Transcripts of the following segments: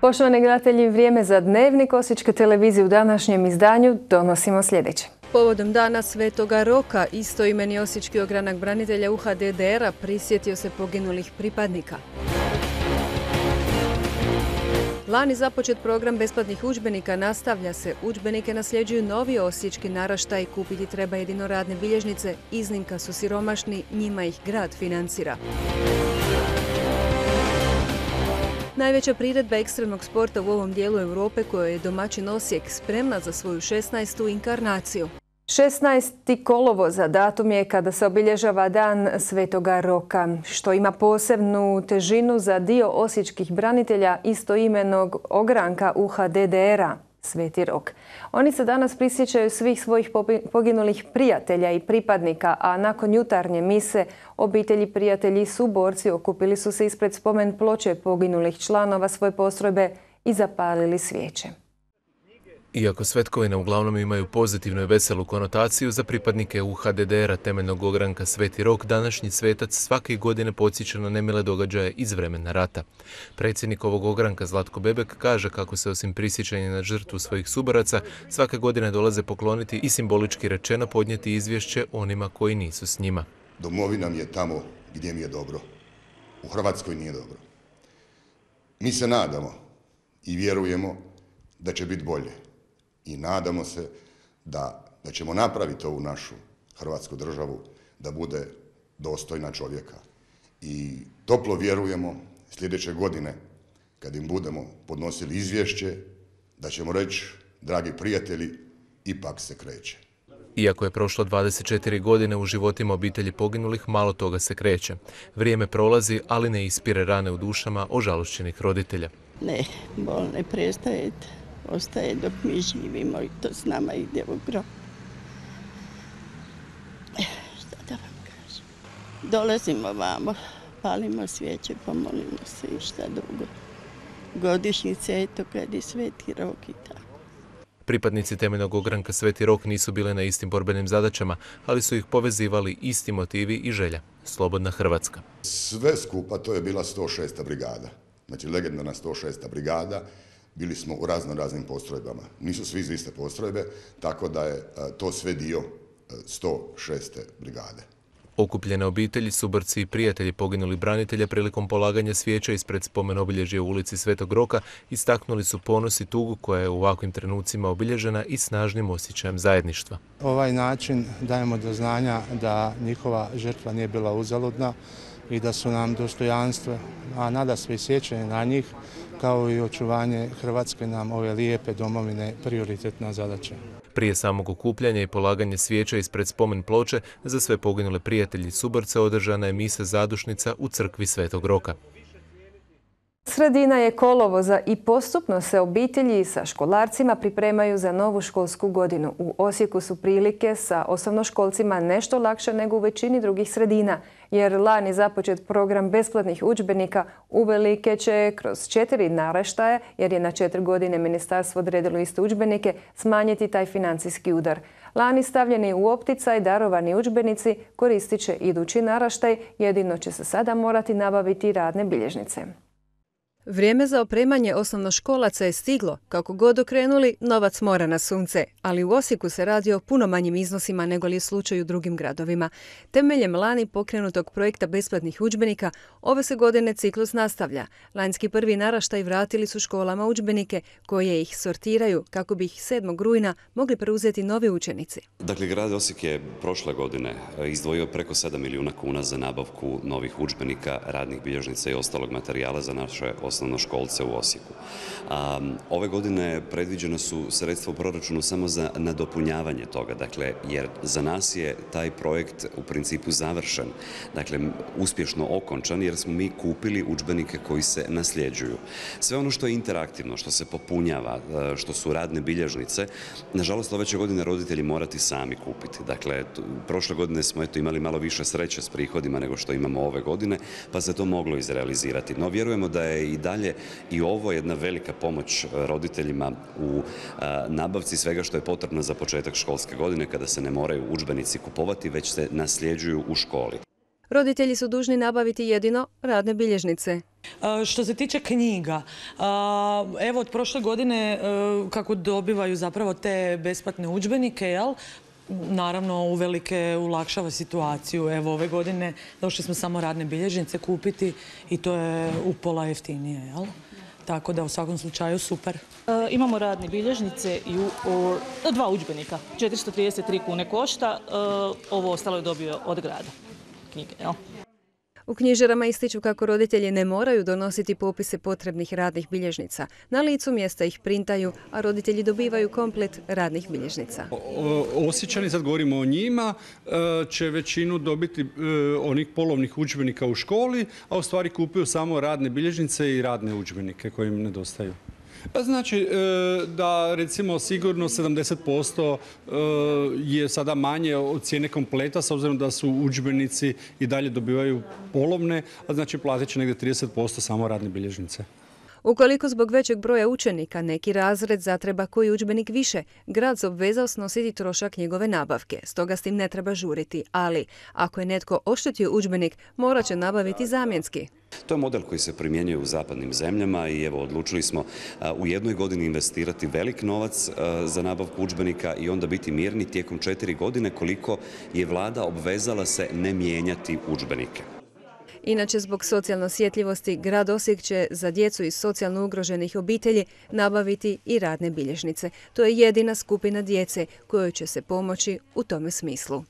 Poštovani gledatelji, vrijeme za Dnevnik Osječke televizije u današnjem izdanju donosimo sljedeće. Povodom Dana Svetoga Roka, istoimeni osječki ogranak branitelja UHDDR-a prisjetio se poginulih pripadnika. Lani započet program besplatnih udžbenika nastavlja se. Udžbenike nasljeđuju novi osječki naraštaj, kupiti treba jedino radne bilježnice, iznimka su siromašni, njima ih grad financira. Najveća priredba ekstremnog sporta u ovom dijelu Europe kojoj je domaćin Osijek spremna za svoju 16. inkarnaciju. 16. kolovoza datum je kada se obilježava Dan Svetoga Roka, što ima posebnu težinu za dio osječkih branitelja istoimenog ogranka UHDDR-a, Sveti Rok. Oni se danas prisjećaju svih svojih poginulih prijatelja i pripadnika, a nakon jutarnje mise obitelji, prijatelji i suborci okupili su se ispred spomen ploče poginulih članova svoje postrojbe i zapalili svijeće. Iako svetkovine uglavnom imaju pozitivnu i veselu konotaciju, za pripadnike UHDDR-a temeljnog ogranka Sveti Rok današnji svetac svake godine podsjeća na nemile događaje iz vremena rata. Predsjednik ovog ogranka Zlatko Bebek kaže kako se osim prisjećanja na žrtvu svojih suboraca svake godine dolaze pokloniti i simbolički rečeno podnijeti izvješće onima koji nisu s njima. Domovina mi je tamo gdje mi je dobro. U Hrvatskoj nije dobro. Mi se nadamo i vjerujemo da će biti bolje. I nadamo se da ćemo napraviti ovu našu Hrvatsku državu da bude dostojna čovjeka. I toplo vjerujemo sljedeće godine kad im budemo podnosili izvješće da ćemo reći, dragi prijatelji, ipak se kreće. Iako je prošlo 24 godine u životima obitelji poginulih, malo toga se kreće. Vrijeme prolazi, ali ne ispire rane u dušama ožalošćenih roditelja. Ne, bol ne prestaje. Ostaje dok mi živimo i to s nama ide u grob. Šta da vam kažem? Dolazimo vamo, palimo svijeće, pomolimo se i šta drugo. Godišnjice, eto kad je Sveti Rok i tako. Pripadnici temeljnog ogranka Sveti Rok nisu bile na istim borbenim zadaćama, ali su ih povezivali isti motivi i želja. Slobodna Hrvatska. Sve skupa to je bila 106. brigada. Znači legendarna 106. brigada. Bili smo u raznim postrojbama. Nisu svi iz iste postrojbe, tako da je to sve dio 106. brigade. Okupljene obitelji, suborci i prijatelji poginulih branitelja prilikom polaganja svijeća ispred spomen obilježja u ulici Svetog Roka istaknuli su ponos i tugu koja je u ovakvim trenucima obilježena i snažnim osjećajem zajedništva. Ovaj način dajemo do znanja da njihova žrtva nije bila uzaludna i da su nam dostojanstvo, a nadasve i sjećanje na njih, kao i očuvanje Hrvatske nam ove lijepe domovine prioritetna zadaća. Prije samog okupljanja i polaganja svijeća ispred spomen ploče za sve poginule prijatelji i suborce održana je misa zadušnica u crkvi Svetog Roka. Sredina je kolovoza i postupno se obitelji sa školarcima pripremaju za novu školsku godinu. U Osijeku su prilike sa osnovnoškolcima nešto lakše nego u većini drugih sredina, jer lani započet program besplatnih udžbenika uvelike će kroz 4 naraštaja, jer je na 4 godine ministarstvo odredilo iste udžbenike, smanjiti taj financijski udar. Lani stavljeni u opticaj darovani udžbenici koristit će idući naraštaj, jedino će se sada morati nabaviti radne bilježnice. Vrijeme za opremanje osnovnoškolaca je stiglo. Kako god okrenuli, novac mora na sunce. Ali u Osijeku se radi o puno manjim iznosima nego li je slučaj u drugim gradovima. Temeljem lani pokrenutog projekta besplatnih udžbenika, ove se godine ciklus nastavlja. Lanjski prvi naraštaj vratili su školama udžbenike koje ih sortiraju kako bi ih 7. rujna mogli preuzeti novi učenici. Dakle, grad Osijek je prošle godine izdvojio preko 7 milijuna kuna za nabavku novih udžbenika, radnih bilježnica i ostalog materijala za naše osnovnoškolce u Osijeku. Ove godine predviđeno su sredstva u proračunu samo za nadopunjavanje toga, dakle, jer za nas je taj projekt u principu završen, dakle, uspješno okončan, jer smo mi kupili udžbenike koji se nasljeđuju. Sve ono što je interaktivno, što se popunjava, što su radne bilježnice, nažalost, ove će godine roditelji morati sami kupiti. Dakle, prošle godine smo imali malo više sreće s prihodima nego što imamo ove godine, pa se to moglo izrealizirati. No, vjerujemo da je i dalje i ovo jedna velika pomoć roditeljima u nabavci svega što je potrebno za početak školske godine kada se ne moraju udžbenici kupovati, već se nasljeđuju u školi. Roditelji su dužni nabaviti jedino radne bilježnice. Što se tiče knjiga, evo od prošle godine kako dobivaju zapravo te besplatne udžbenike, jel? Naravno, uvelike ulakšava situaciju. Evo, ove godine došli smo samo radne bilježnice kupiti i to je upola jeftinije, jel? Tako da u svakom slučaju super. Imamo radne bilježnice i 2 udžbenika. 433 kune košta, ovo ostalo je dobio od grada knjige, jel? U knjižarama ističu kako roditelji ne moraju donositi popise potrebnih radnih bilježnica. Na licu mjesta ih printaju, a roditelji dobivaju komplet radnih bilježnica. Osječani, sad govorimo o njima, će većinu dobiti onih polovnih udžbenika u školi, a u stvari kupuju samo radne bilježnice i radne udžbenike koji im nedostaju. Znači da recimo sigurno 70% je sada manje od cijene kompleta, s obzirom da su udžbenici i dalje dobivaju polovne, a znači platit će negdje 30% samo radne bilježnice. Ukoliko zbog većeg broja učenika neki razred zatreba koji udžbenik više, grad se obvezao snositi trošak njegove nabavke, stoga s tim ne treba žuriti, ali ako je netko oštetio udžbenik, morat će nabaviti zamjenski. To je model koji se primjenjuje u zapadnim zemljama i evo odlučili smo u jednoj godini investirati velik novac za nabavku udžbenika i onda biti mirni tijekom 4 godine koliko je vlada obvezala se ne mijenjati udžbenike. Inače, zbog socijalne osjetljivosti, grad Osijek će za djecu iz socijalno ugroženih obitelji nabaviti i radne bilježnice. To je jedina skupina djece kojoj će se pomoći u tome smislu.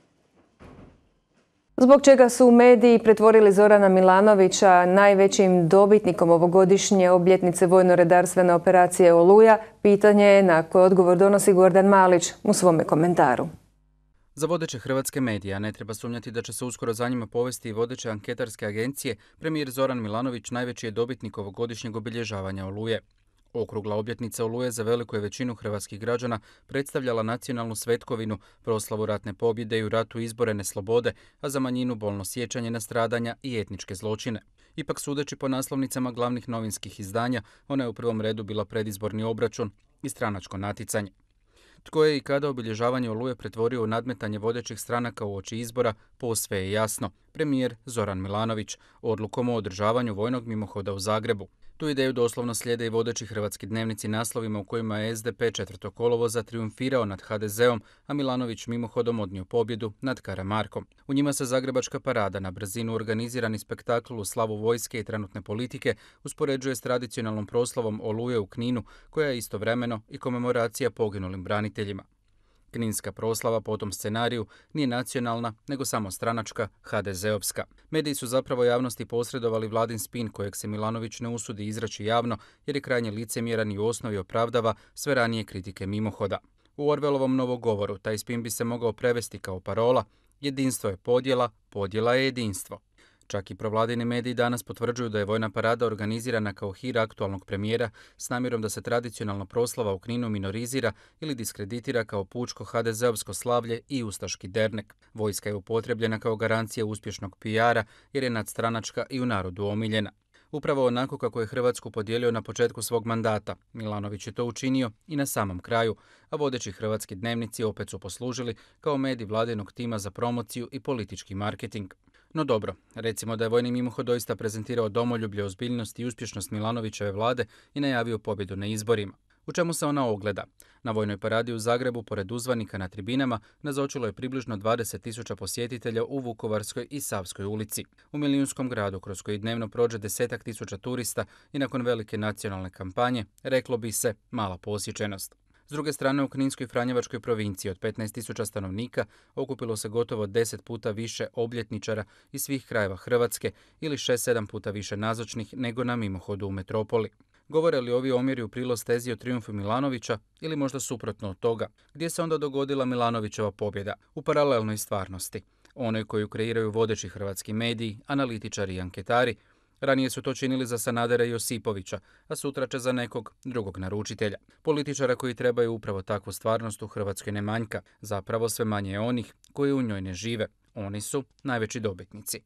Zbog čega su mediji pretvorili Zorana Milanovića najvećim dobitnikom ovogodišnje obljetnice vojno-redarstvene operacije Oluja, pitanje je na koje odgovor donosi Gordan Malić u svome komentaru. Za vodeće hrvatske medije ne treba sumnjati da će se uskoro za njima povesti i vodeće anketarske agencije. Premijer Zoran Milanović najveći je dobitnik ovogodišnjeg obilježavanja Oluje. Okrugla obljetnica Oluje za veliku je većinu hrvatskih građana predstavljala nacionalnu svetkovinu, proslavu ratne pobjede i u ratu izborene slobode, a za manjinu bolno sjećanje na stradanja i etničke zločine. Ipak, sudeći po naslovnicama glavnih novinskih izdanja, ona je u prvom redu bila predizborni obračun i stranačko naticanje. Tko je i kada obilježavanje Oluje pretvorio u nadmetanje vodećih stranaka uoči izbora, posve je jasno. Premijer Zoran Milanović, odlukom o održavanju vojnog mimohoda u Zagrebu. Tu ideju doslovno slijede i vodeći hrvatski dnevnici naslovima u kojima je SDP 4. kolovoza triumfirao nad HDZ-om, a Milanović mimohodom odnio pobjedu nad Karamarkom. U njima se zagrebačka parada, na brzinu organizirani spektakl u slavu vojske i trenutne politike, uspoređuje s tradicionalnom proslavom Oluje u Kninu, koja je istovremeno i komemoracija poginulim braniteljima. Kninska proslava po tom scenariju nije nacionalna, nego samo stranačka, HDZ-ovska. Mediji su zapravo javnosti posredovali vladin spin kojeg se Milanović ne usudi izreći javno, jer je krajnje licemjeran i u osnovi opravdava sve ranije kritike mimohoda. U Orwellovom novogovoru taj spin bi se mogao prevesti kao parola: jedinstvo je podjela, podjela je jedinstvo. Čak i provladini mediji danas potvrđuju da je vojna parada organizirana kao hir aktualnog premijera s namjerom da se tradicionalna proslava u Kninu minorizira ili diskreditira kao pučko HDZ-ovsko slavlje i ustaški dernek. Vojska je upotrebljena kao garancija uspješnog PR-a jer je nadstranačka i u narodu omiljena. Upravo onako kako je Hrvatsku podijelio na početku svog mandata, Milanović je to učinio i na samom kraju, a vodeći hrvatski dnevnici opet su poslužili kao medij vladinog tima za promociju i politički marketing. No dobro, recimo da je vojni mimohod doista prezentirao domoljublje, ozbiljnost i uspješnost Milanovićeve vlade i najavio pobjedu na izborima. U čemu se ona ogleda? Na vojnoj paradi u Zagrebu, pored uzvanika na tribinama, nazočilo je približno 20.000 posjetitelja u Vukovarskoj i Savskoj ulici. U milijunskom gradu, kroz koji dnevno prođe 10.000 turista i nakon velike nacionalne kampanje, reklo bi se mala posjećenost. S druge strane, u Kninskoj Franjevačkoj provinciji od 15.000 stanovnika okupilo se gotovo 10 puta više obljetničara iz svih krajeva Hrvatske ili 6-7 puta više nazočnih nego na mimohodu u metropoli. Govore li ovi omjeri u prilog tezi o trijumfu Milanovića ili možda suprotno od toga? Gdje se onda dogodila Milanovićeva pobjeda? U paralelnoj stvarnosti. Onoj koju kreiraju vodeći hrvatski mediji, analitičari i anketari. Ranije su to činili za Sanadera i Josipovića, a sutra će za nekog drugog naručitelja. Političara koji trebaju upravo takvu stvarnost u Hrvatskoj ne manjka. Zapravo sve manje je onih koji u njoj ne žive. Oni su najveći dobitnici.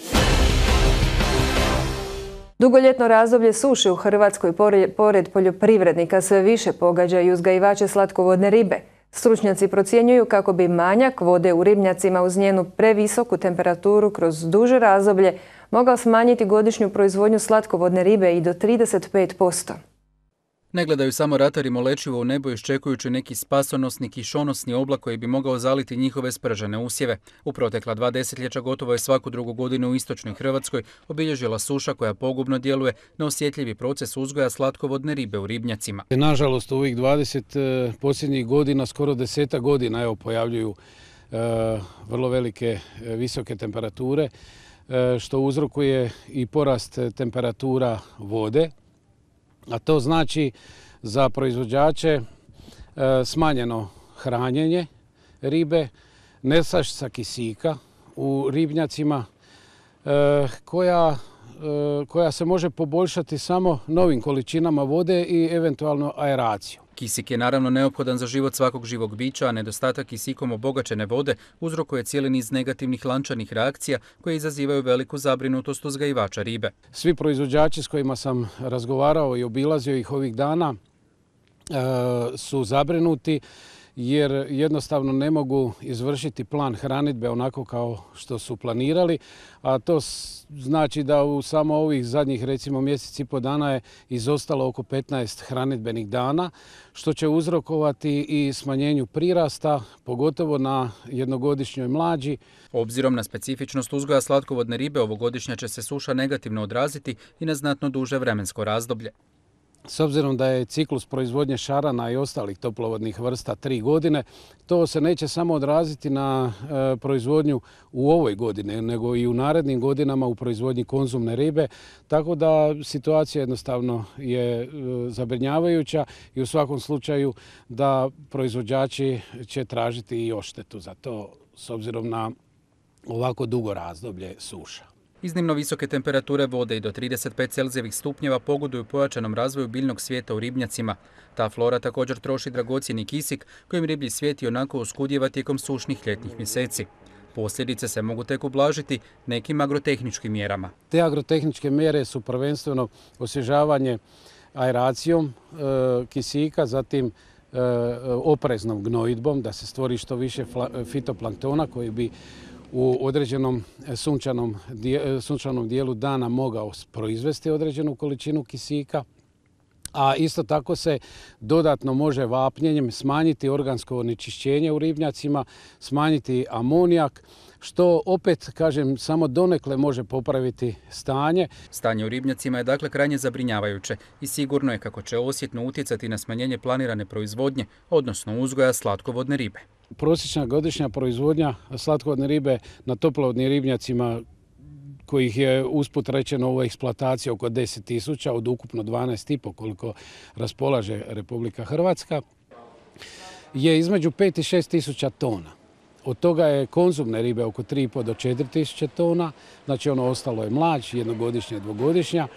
Dugoljetno razdoblje suše u Hrvatskoj pored poljoprivrednika sve više pogađa i uzgajivače slatkovodne ribe. Stručnjaci procjenjuju kako bi manjak vode u ribnjacima uz njenu previsoku temperaturu kroz duže razdoblje mogao smanjiti godišnju proizvodnju slatkovodne ribe i do 35%. Ne gledaju samo ratari molečivo u nebo iščekujući neki spasonosni kišonosni oblak koji bi mogao zaliti njihove spržene usjeve. U protekla 2 desetljeća gotovo je svaku drugu godinu u istočnoj Hrvatskoj obilježila suša koja pogubno djeluje na osjetljivi proces uzgoja slatkovodne ribe u ribnjacima. Nažalost, u ovih 20 posljednjih godina, skoro 10 godina, pojavljuju vrlo velike visoke temperature, što uzrokuje i porast temperatura vode. A to znači za proizvođače smanjeno hranjenje ribe, nestašica kisika u ribnjacima koja se može poboljšati samo novim količinama vode i eventualno aeracijom. Kisik je naravno neophodan za život svakog živog bića, a nedostatak kisikom obogaćene vode uzrokuje cijeli niz negativnih lančanih reakcija koje izazivaju veliku zabrinutost uzgajivača ribe. Svi proizvođači s kojima sam razgovarao i obilazio ih ovih dana su zabrinuti jer jednostavno ne mogu izvršiti plan hranidbe onako kao što su planirali, a to znači da u samo ovih zadnjih recimo mjesec i pol dana je izostalo oko 15 hranidbenih dana, što će uzrokovati i smanjenju prirasta, pogotovo na jednogodišnjoj mlađi. Obzirom na specifičnost uzgoja slatkovodne ribe, ovogodišnja će se suša negativno odraziti i na znatno duže vremensko razdoblje. S obzirom da je ciklus proizvodnje šarana i ostalih toplovodnih vrsta 3 godine, to se neće samo odraziti na proizvodnju u ovoj godini, nego i u narednim godinama u proizvodnji konzumne ribe, tako da situacija jednostavno je zabrinjavajuća i u svakom slučaju da proizvođači će tražiti i odštetu za to s obzirom na ovako dugo razdoblje suša. Iznimno visoke temperature vode i do 35 Celzijevih stupnjeva pogoduju pojačanom razvoju biljnog svijeta u ribnjacima. Ta flora također troši dragocjeni kisik kojim riblji svijet ionako oskudijeva tijekom sušnih ljetnih mjeseci. Posljedice se mogu tek ublažiti nekim agrotehničkim mjerama. Te agrotehničke mjere su prvenstveno osvježavanje aeracijom kisika, zatim opreznom gnojidbom da se stvori što više fitoplanktona koji bi u određenom sunčanom dijelu dana mogao proizvesti određenu količinu kisika, a isto tako se dodatno može vapnjenjem smanjiti organsko onečišćenje u ribnjacima, smanjiti amonijak, što opet, kažem, samo donekle može popraviti stanje. Stanje u ribnjacima je dakle krajnje zabrinjavajuće i sigurno je kako će osjetno utjecati na smanjenje planirane proizvodnje, odnosno uzgoja slatkovodne ribe. Prosječna godišnja proizvodnja slatkovodne ribe na toplovodnim ribnjacima, kojih je usput rečeno ova eksploatacija oko 10.000 od ukupno 12,5 koliko raspolaže Republika Hrvatska, je između 5 i 6.000 tona. Od toga je konzumne ribe oko 3,5 do 4.000 tona, znači ono ostalo je mlađ, jednogodišnja, dvogodišnja.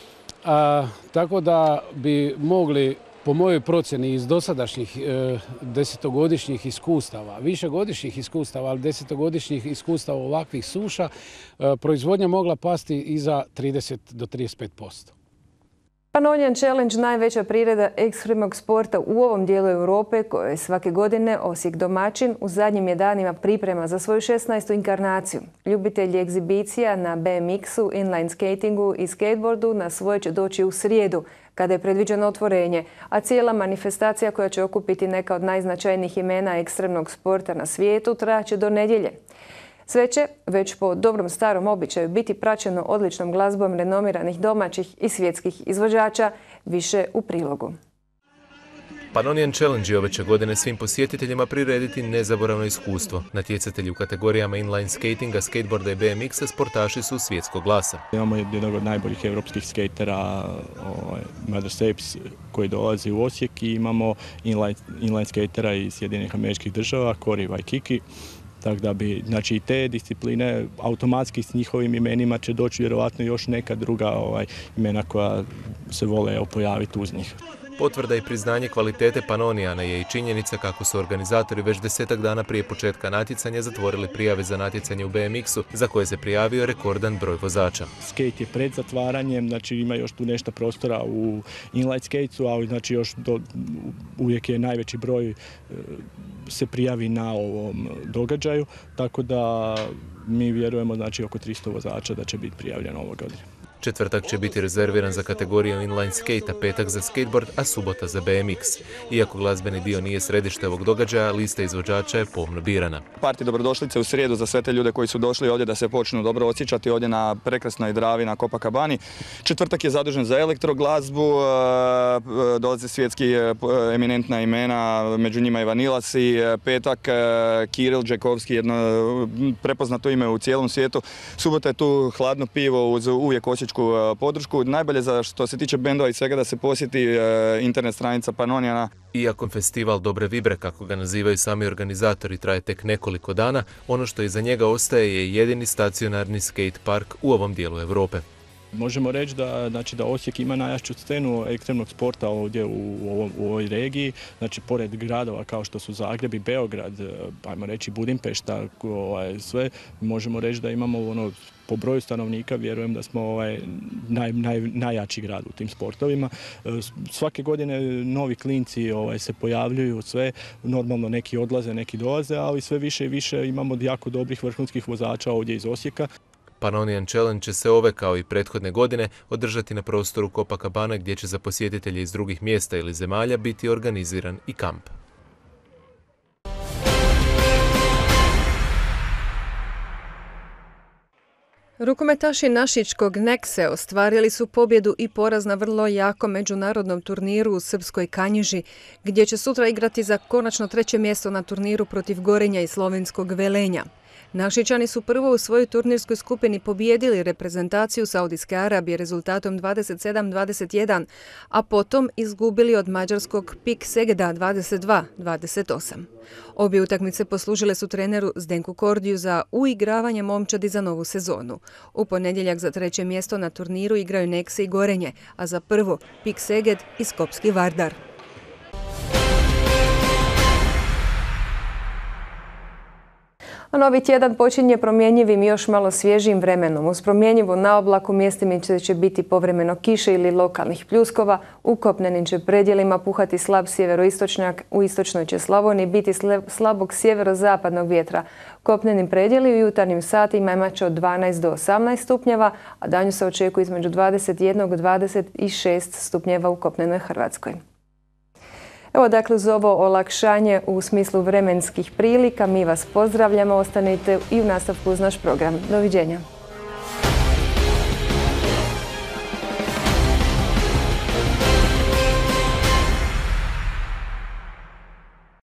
Tako da bi mogli, po mojoj procjeni, iz dosadašnjih desetogodišnjih iskustava, višegodišnjih iskustava, ali desetogodišnjih iskustava ovakvih suša, proizvodnja mogla pasti i za 30 do 35%. Pannonian Challenge, najveća priredba ekstremnog sporta u ovom dijelu Europe, koje je svake godine Osijek domaćin, u zadnjim je danima priprema za svoju 16. inkarnaciju. Ljubitelji egzibicija na BMX-u, inline skatingu i skateboardu na svoje će doći u srijedu, kada je predviđeno otvorenje, a cijela manifestacija koja će okupiti neka od najznačajnijih imena ekstremnog sporta na svijetu trajaće do nedjelje. Sve će, već po dobrom starom običaju, biti praćeno odličnom glazbom renomiranih domaćih i svjetskih izvođača, više u prilogu. Pannonian Challenge ove će godine svim posjetiteljima prirediti nezaboravno iskustvo. Natjecatelji u kategorijama inline skatinga, skateboarda i BMX-a sportaši su svjetskog glasa. Imamo jednog od najboljih europskih skatera, Mother Sapes, koji dolazi u Osijek, i imamo inline skatera iz Sjedinjenih Američkih Država, Corey Waikiki. Tako da bi, znači, i te discipline automatski s njihovim imenima će doći vjerovatno još neka druga imena koja se vole pojaviti uz njih. Potvrda i priznanje kvalitete Pannoniana je i činjenica kako su organizatori već 10 dana prije početka natjecanja zatvorili prijave za natjecanje u BMX-u, za koje se prijavio rekordan broj vozača. Skate je pred zatvaranjem, znači ima još tu nešto prostora u inline skatesu, ali znači još uvijek je najveći broj se prijavi na ovom događaju, tako da mi vjerujemo znači oko 300 vozača da će biti prijavljeno ove godine. Četvrtak će biti rezerviran za kategoriju inline skate, petak za skateboard, a subota za BMX. Iako glazbeni dio nije središte ovog događaja, lista izvođača je pomno birana. Parti dobrodošlice u srijedu za sve te ljude koji su došli ovdje da se počnu dobro osjećati ovdje na prekrasnoj Dravi na Copacabani. Četvrtak je zadužen za elektroglazbu, dolaze svjetski eminentna imena, među njima i Vanillasi. Petak Kiril Džekovski, jedno prepoznato ime u cijelom svijetu. Subota je tu hladno pivo uz uvijek osječku podršku. Najbolje za što se tiče bendova i svega da se posjeti internet stranica Pannoniana. Iako festival Dobre vibre, kako ga nazivaju sami organizatori, traje tek nekoliko dana, ono što iza njega ostaje je jedini stacionarni skate park u ovom dijelu Europe. Možemo reći da Osijek ima najjaču scenu ekstremnog sporta ovdje u ovoj regiji. Znači, pored gradova kao što su Zagreb i Beograd, ajmo reći Budimpešta, sve, možemo reći da imamo po broju stanovnika, vjerujem da smo najjači grad u tim sportovima. Svake godine novi klinci se pojavljuju, sve, normalno neki odlaze, neki dolaze, ali sve više i više imamo jako dobrih vrhunskih vozača ovdje iz Osijeka. Pannonian Challenge će se ove, kao i prethodne godine, održati na prostoru Copacabana, gdje će za posjetitelje iz drugih mjesta ili zemalja biti organiziran i kamp. Rukometaši našičkog Nekse ostvarili su pobjedu i poraz na vrlo jakom međunarodnom turniru u Srpskoj Kanjiži, gdje će sutra igrati za konačno 3. mjesto na turniru protiv Gorenja i slovenskog Velenja. Našičani su prvo u svojoj turnirskoj skupini pobijedili reprezentaciju Saudijske Arabije rezultatom 27-21, a potom izgubili od mađarskog PIK Segeda 22-28. Obje utakmice poslužile su treneru Zdenku Kordiju za uigravanje momčadi za novu sezonu. U ponedjeljak za 3. mjesto na turniru igraju Nekse i Gorenje, a za prvo PIK Seged i Skopski Vardar. A novi tjedan počinje promjenjivim i još malo svježijim vremenom. Uz promjenjivo na oblaku mjestimice će biti povremeno kiše ili lokalnih pljuskova. U kopnenim će predjelima puhati slab sjeveroistočnjak, u istočnoj će Slavoniji biti slabog sjeverozapadnog vjetra. Kopnenim predjeli u jutarnjim satima imat će od 12 do 18 stupnjeva, a danju se očekuje između 21 i 26 stupnjeva u kopnenoj Hrvatskoj. Evo dakle uz ovo olakšanje u smislu vremenskih prilika mi vas pozdravljamo, ostanite i u nastavku uz naš program. Doviđenja.